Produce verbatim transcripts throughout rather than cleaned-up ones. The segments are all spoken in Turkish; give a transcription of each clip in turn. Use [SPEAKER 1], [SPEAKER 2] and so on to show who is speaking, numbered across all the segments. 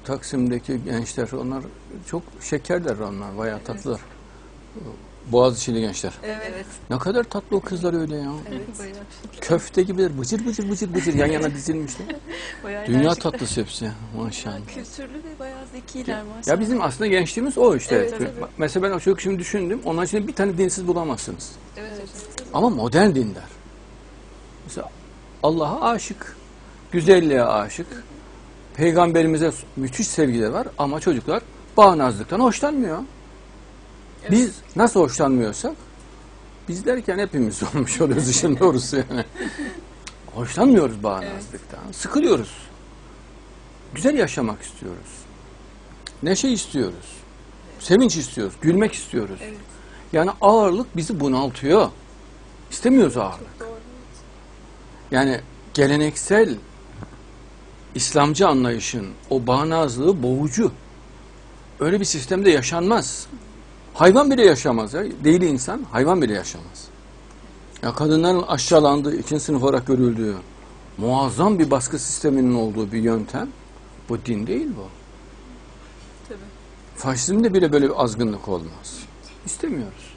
[SPEAKER 1] Taksim'deki gençler, onlar çok şekerler, onlar bayağı tatlılar. Boğaziçi'li gençler.
[SPEAKER 2] Evet.
[SPEAKER 1] Ne kadar tatlı o kızlar öyle ya.
[SPEAKER 2] Evet. Bayağı,
[SPEAKER 1] Köfte gibiler, bıcır bıcır bıcır bıcır yan yana dizilmişler.
[SPEAKER 2] bayağı
[SPEAKER 1] Dünya
[SPEAKER 2] enerjikler.
[SPEAKER 1] tatlısı hepsi maşallah.
[SPEAKER 2] Kültürlü ve bayağı zekiler maşallah.
[SPEAKER 1] Ya bizim aslında gençliğimiz o işte.
[SPEAKER 2] Evet, evet.
[SPEAKER 1] Mesela ben o çocuk şimdi düşündüm, onun içinde bir tane dinsiz bulamazsınız.
[SPEAKER 2] Evet, evet.
[SPEAKER 1] Ama modern dindar. Mesela Allah'a aşık, güzelliğe aşık, peygamberimize müthiş sevgileri var ama çocuklar bağnazlıktan hoşlanmıyor.
[SPEAKER 2] Evet.
[SPEAKER 1] Biz nasıl hoşlanmıyorsak, biz derken hepimiz olmuş oluyoruz işin doğrusu yani. Hoşlanmıyoruz bağnazlıktan, evet. Sıkılıyoruz. Güzel yaşamak istiyoruz. Neşe istiyoruz. Sevinç istiyoruz, gülmek istiyoruz.
[SPEAKER 2] Evet.
[SPEAKER 1] Yani ağırlık bizi bunaltıyor. İstemiyoruz ağırlık.
[SPEAKER 2] Doğru.
[SPEAKER 1] Yani geleneksel İslamcı anlayışın o bağnazlığı boğucu. Öyle bir sistemde yaşanmaz. Hayvan bile yaşamaz ya. Değil insan, hayvan bile yaşamaz. Ya kadınların aşağılandığı, ikinci sınıf olarak görüldüğü, muazzam bir baskı sisteminin olduğu bir yöntem, bu din değil bu.
[SPEAKER 2] Tabii.
[SPEAKER 1] Faşizmde bile böyle bir azgınlık olmaz. İstemiyoruz.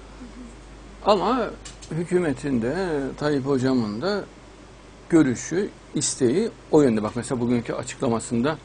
[SPEAKER 1] Ama hükümetin de, Tayyip Hocam'ın da görüşü, isteği o yönde. Bak mesela bugünkü açıklamasında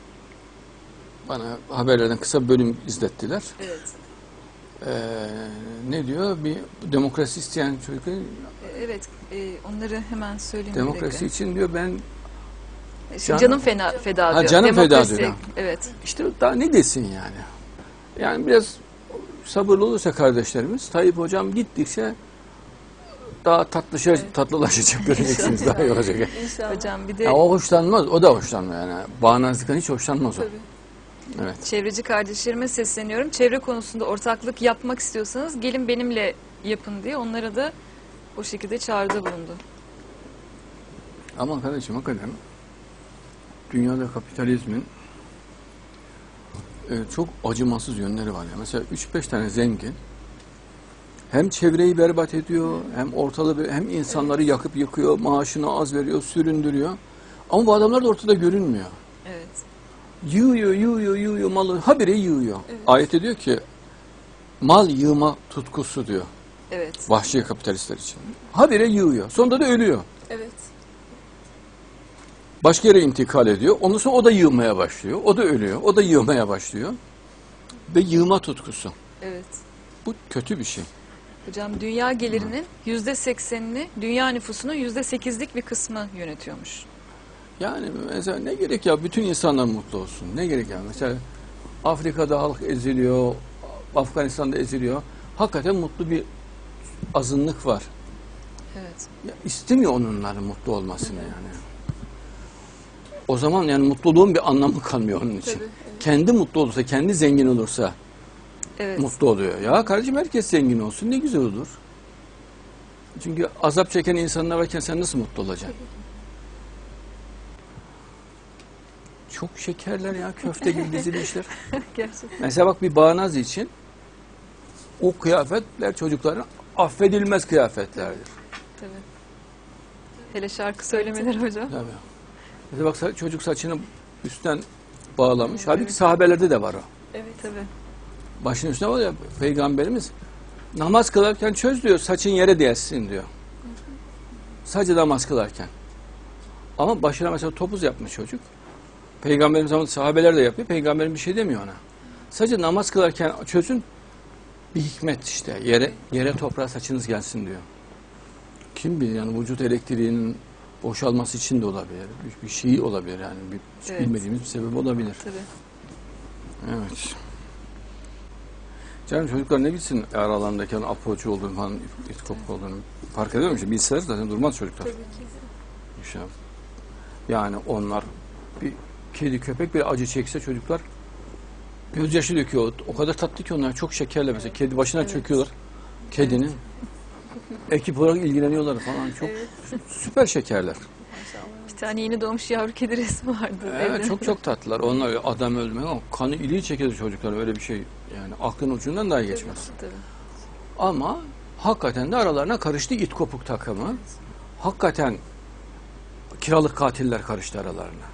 [SPEAKER 1] bana haberlerden kısa bir bölüm izlettiler.
[SPEAKER 2] Evet.
[SPEAKER 1] Ee, ne diyor? Bir demokrasi isteyen çocuklar,
[SPEAKER 2] Evet, e, onları hemen söyleyeyim.
[SPEAKER 1] demokrasi için diyor ben
[SPEAKER 2] Şimdi canım fena, feda
[SPEAKER 1] Ha,
[SPEAKER 2] diyor.
[SPEAKER 1] canım feda
[SPEAKER 2] Demokrasi,
[SPEAKER 1] diyor.
[SPEAKER 2] Evet.
[SPEAKER 1] işte daha ne desin yani? Yani biraz sabırlı olursa kardeşlerimiz, Tayyip Hocam gittikçe daha tatlışa,
[SPEAKER 2] Evet.
[SPEAKER 1] tatlılaşacak, göreceksiniz, daha iyi olacak.
[SPEAKER 2] İnşallah. Hocam bir de
[SPEAKER 1] Ya o hoşlanmaz, o da hoşlanmıyor yani. Bağnazlıktan hiç hoşlanmaz o.
[SPEAKER 2] tabii.
[SPEAKER 1] Evet.
[SPEAKER 2] Çevreci kardeşlerime sesleniyorum. Çevre konusunda ortaklık yapmak istiyorsanız gelin benimle yapın diye onlara da o şekilde çağrıda bulundu.
[SPEAKER 1] Ama kardeşim hakikaten dünyada kapitalizmin e, çok acımasız yönleri var. Ya. Mesela üç beş tane zengin hem çevreyi berbat ediyor, hem ortalığı, hem insanları yakıp yıkıyor, maaşını az veriyor, süründürüyor. Ama bu adamlar da ortada görünmüyor.
[SPEAKER 2] Evet.
[SPEAKER 1] Yığıyor, yığıyor, yığıyor malı, habire yığıyor.
[SPEAKER 2] Evet.
[SPEAKER 1] Ayette diyor ki, mal yığma tutkusu diyor.
[SPEAKER 2] Evet.
[SPEAKER 1] Vahşi kapitalistler için. Habire yığıyor. Sonunda da ölüyor.
[SPEAKER 2] Evet.
[SPEAKER 1] Başka yere intikal ediyor. Ondan sonra o da yığmaya başlıyor. O da ölüyor. O da yığmaya başlıyor. Ve yığma tutkusu.
[SPEAKER 2] Evet.
[SPEAKER 1] Bu kötü bir şey.
[SPEAKER 2] Hocam dünya gelirinin yüzde seksenini, dünya nüfusunun yüzde sekizlik bir kısmı yönetiyormuş.
[SPEAKER 1] Yani mesela ne gerek ya, bütün insanlar mutlu olsun. Ne gerek ya, mesela Afrika'da halk eziliyor, Afganistan'da eziliyor. Hakikaten mutlu bir azınlık var.
[SPEAKER 2] Evet.
[SPEAKER 1] Ya istemiyor onların mutlu olmasını yani. O zaman yani mutluluğun bir anlamı kalmıyor onun için.
[SPEAKER 2] Tabii, evet.
[SPEAKER 1] Kendi mutlu olursa, kendi zengin olursa
[SPEAKER 2] Evet.
[SPEAKER 1] mutlu oluyor. Ya kardeşim, herkes zengin olsun, ne güzel olur. Çünkü azap çeken insanlar varken sen nasıl mutlu olacaksın? Çok şekerler ya, köfte gibi dizilmişler.
[SPEAKER 2] Gerçekten.
[SPEAKER 1] Mesela bak, bir bağnaz için o kıyafetler çocukların affedilmez kıyafetlerdir.
[SPEAKER 2] Tabii. Hele şarkı söylemeleri hocam.
[SPEAKER 1] Tabii. Mesela bak, sa- çocuk saçını üstten bağlamış. Halbuki
[SPEAKER 2] Evet.
[SPEAKER 1] sahabelerde de var o.
[SPEAKER 2] Evet. Tabii.
[SPEAKER 1] Başının üstüne var ya, Peygamberimiz namaz kılarken çöz diyor, saçın yere değsin diyor. Sadece namaz kılarken. Ama başına mesela topuz yapmış çocuk. Peygamberimiz zaman sahabeler de yapıyor. Peygamberim bir şey demiyor ona. Sadece namaz kılarken çözün, bir hikmet işte. Yere yere toprağa saçınız gelsin diyor. Kim bilir yani, vücut elektriğinin boşalması için de olabilir. Bir, bir şey olabilir yani. Bir, hiç
[SPEAKER 2] Evet.
[SPEAKER 1] bilmediğimiz bir sebep olabilir.
[SPEAKER 2] Tabii.
[SPEAKER 1] Evet. Canım, çocuklar ne bilsin aralarındaki apocu olduğunu falan, it kopuk olduğunu fark ediyor musun? Bilseler zaten durmaz çocuklar.
[SPEAKER 2] Tabii ki.
[SPEAKER 1] İnşallah. Yani onlar, bir kedi köpek bir acı çekse çocuklar gözyaşı döküyor. O kadar tatlı ki onlar, çok şekerle mesela. Kedi başına
[SPEAKER 2] Evet.
[SPEAKER 1] çöküyorlar. Kedinin. Ekip olarak ilgileniyorlar falan. Çok
[SPEAKER 2] Evet.
[SPEAKER 1] süper şekerler.
[SPEAKER 2] Bir tane yeni doğmuş yavru kedi resmi vardı.
[SPEAKER 1] Evet,
[SPEAKER 2] evde.
[SPEAKER 1] çok çok tatlılar. Onlar adam öldürmek ama kanı iliği çekiyor çocuklar, öyle bir şey. Yani aklın ucundan daha geçmez.
[SPEAKER 2] Tabii.
[SPEAKER 1] Ama hakikaten de aralarına karıştı it kopuk takımı. Hakikaten kiralık katiller karıştı aralarına.